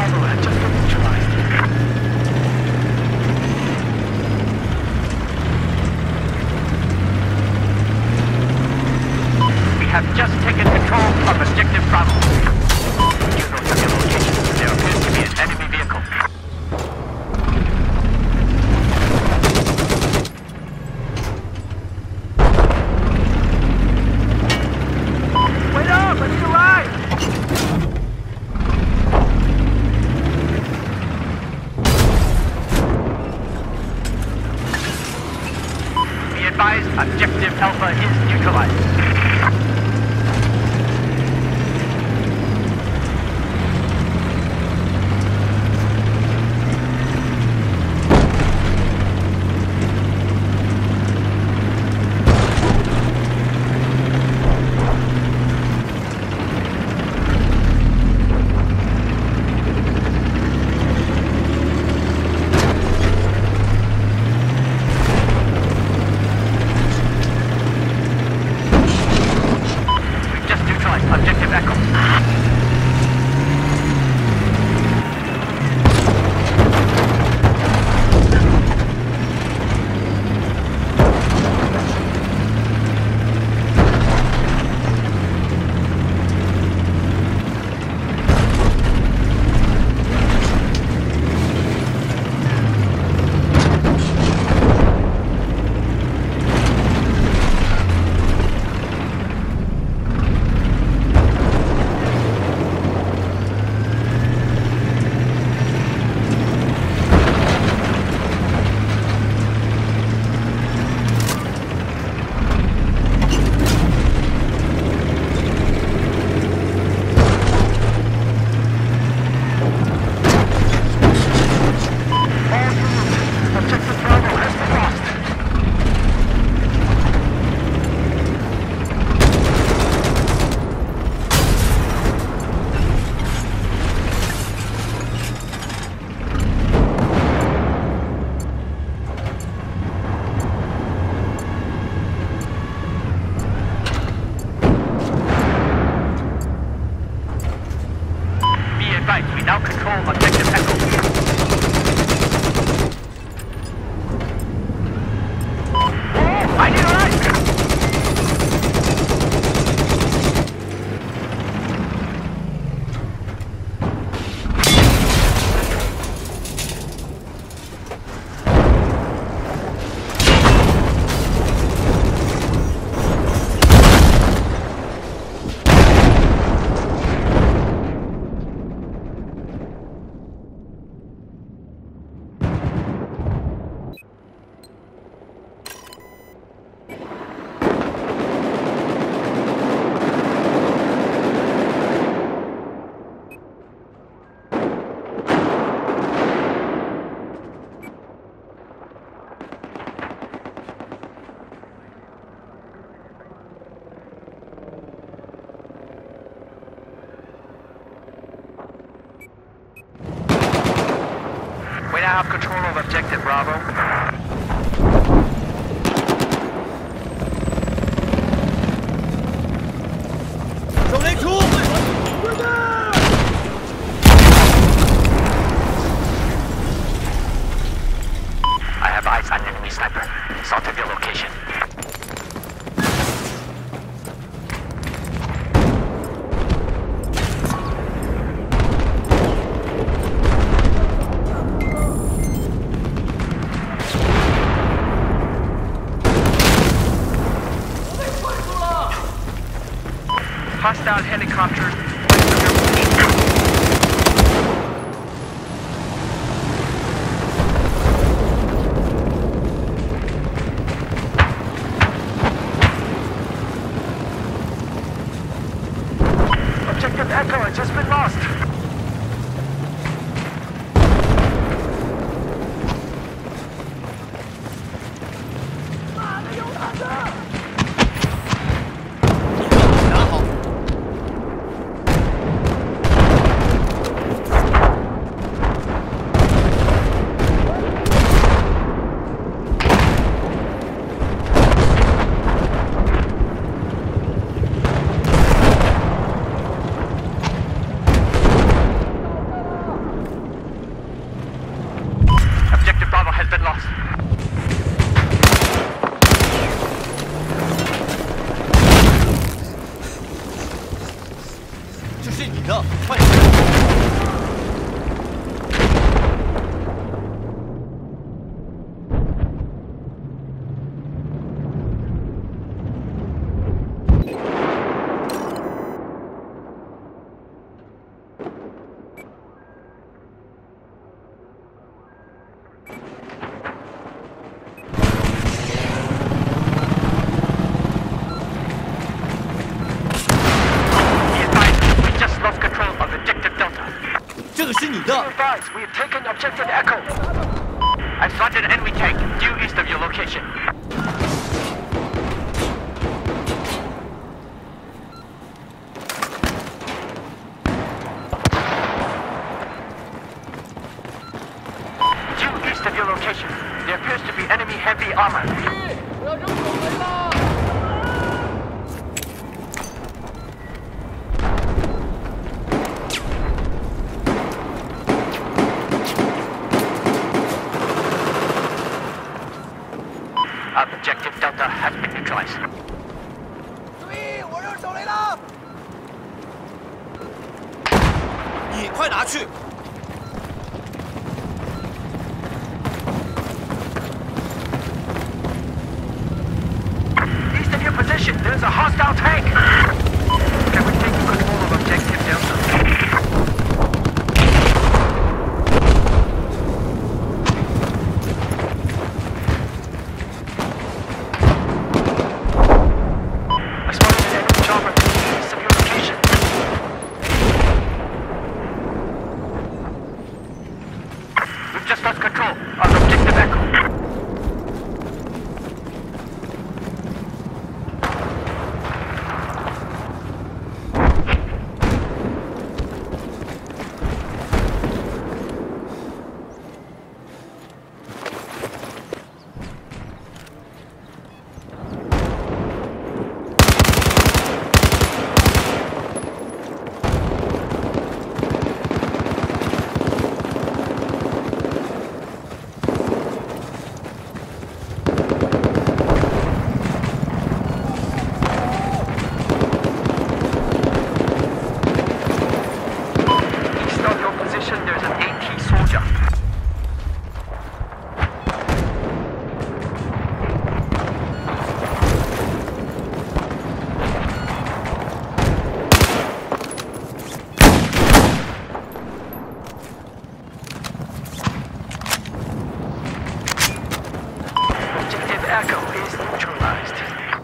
Bravo has just been neutralized. We have just taken control of Objective Bravo. You know your location. There appears to be an enemy vehicle. Wait up! I need a ride! Be advised, Objective Alpha is neutralized. Objective Echo. We now control Objective Echo. Oh, I need a ride! We now have control of Objective Bravo. I have eyes on enemy sniper. South of your location. Hostile helicopters. Objective Echo has just been lost. 是你的。 Advise, we have taken objective Echo. I've spotted an enemy tank due east of your location. Due east of your location, there appears to be enemy heavy armor. 我要扔手雷了！ Objective Delta has been neutralized. 注意，我扔手雷了！ 你快拿去！ East of your position, there's a hostile tank! Can we take control of Objective Delta? I spotted an enemy chopper east of your location. We've just lost control of Objective Echo. East of your position, there's an AT soldier. Objective Echo is neutralized.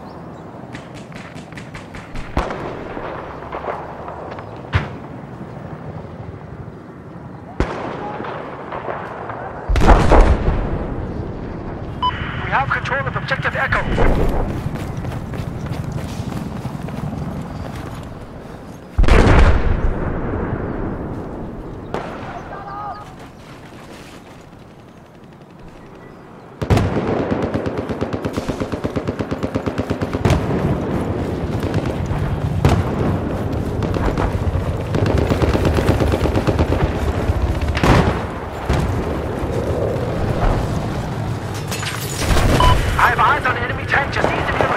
We have control of Objective Echo. I have eyes on an enemy tank just east of your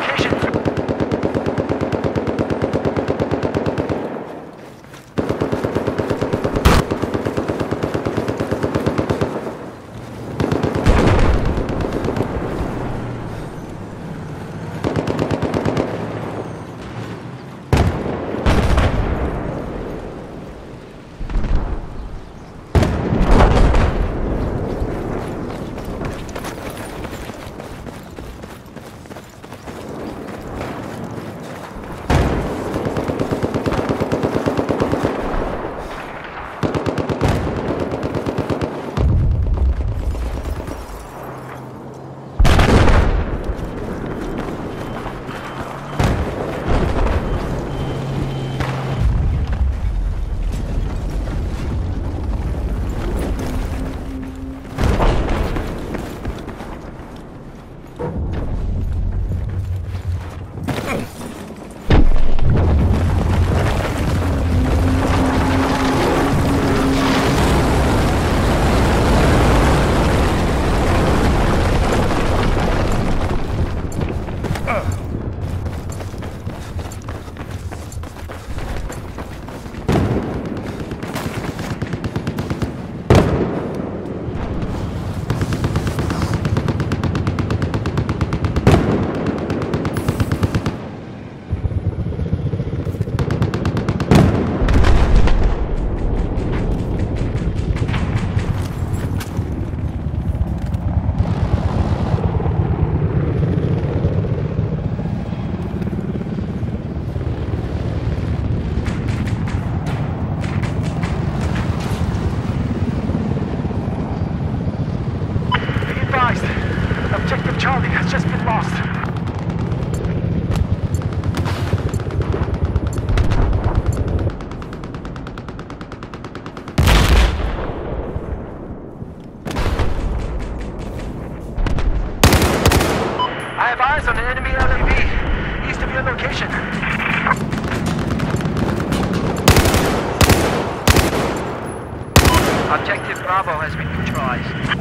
Objective Bravo has been neutralized.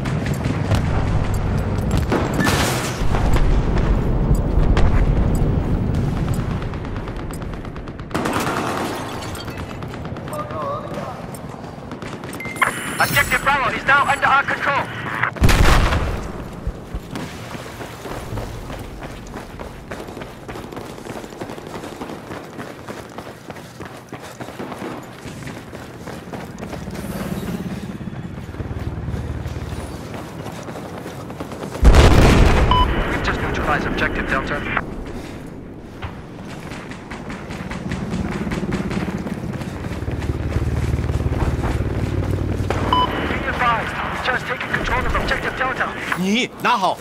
Objective Bravo is now under our control. We've just neutralized Objective Delta. Be advised, we've just taken control of Objective Delta. 你拿好。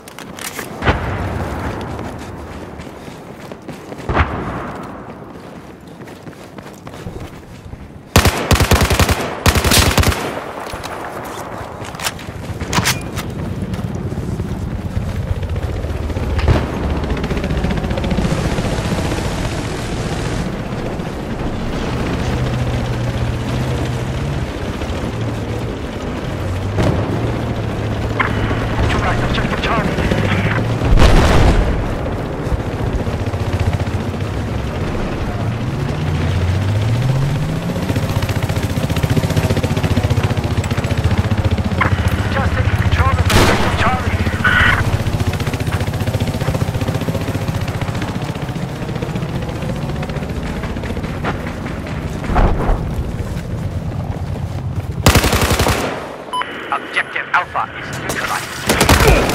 Neutralized Objective Charlie. Just taking control of Objective Charlie. Objective Alpha is neutralized.